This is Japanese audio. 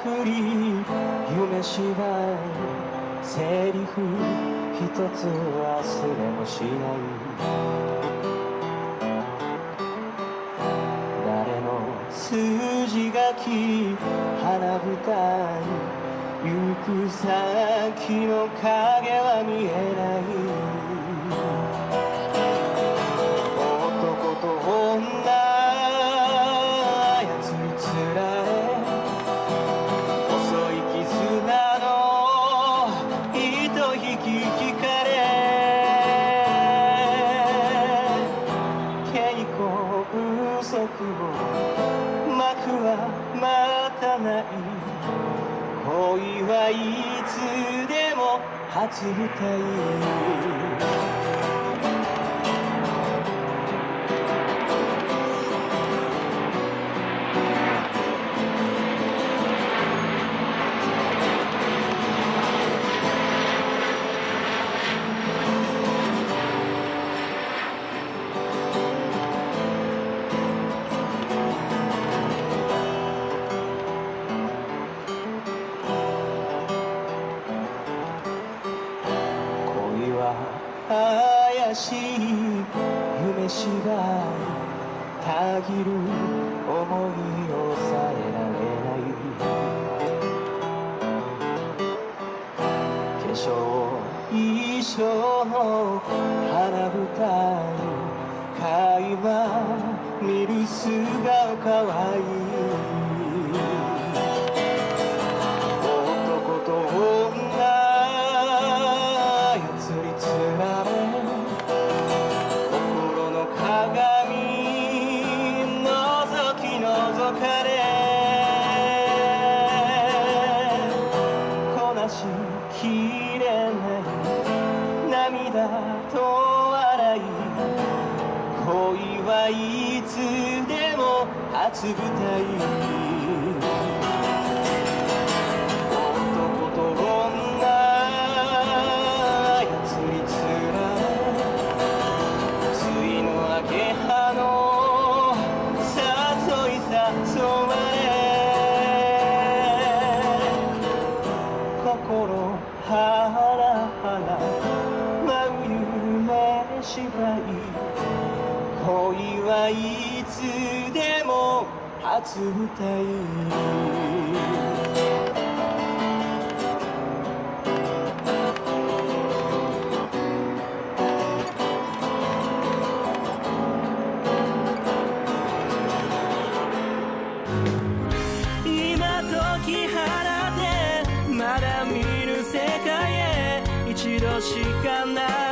くり夢芝居セリフ一つ忘れもしない誰の筋書き花舞台行く先の影は見えない男と女操りつられ細い絆の糸引き引かれ稽古不足を幕は待たない恋はいつでも初舞台怪しい夢芝居たぎる想いを抑えられない化粧衣装の花舞台垣間見る素顔かわいい男と女覗かれこなしきれない涙と笑い恋はいつでも初舞台男と女操りつられ対の明け葉の誘われ心ハラハラ舞う夢芝居恋はいつでも初舞台時原でまだ見ぬ世界へ一度しかない